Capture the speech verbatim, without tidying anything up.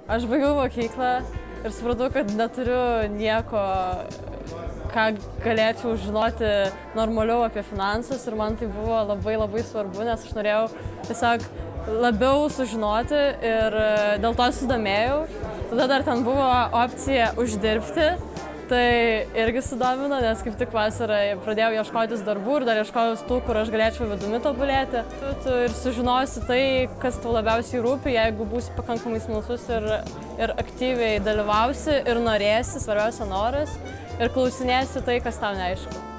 Aš baigiau mokyklą ir supratau, kad neturiu nieko, ką galėčiau žinoti normaliau apie finansus ir man tai buvo labai labai svarbu, nes aš norėjau tiesiog labiau sužinoti ir dėl to sudomėjau. Tada dar ten buvo opcija uždirbti, tai irgi sudomino, nes kaip tik vasarą pradėjau ieškotis darbų ir dar ieškojau tų, kur aš galėčiau vidumi tobulėti. Tu, tu ir sužinosi tai, kas tau labiausiai rūpi, jeigu būsi pakankamai smalsus ir, ir aktyviai dalyvausi ir norėsi, svarbiausia noras, ir klausinėsi tai, kas tau neaišku.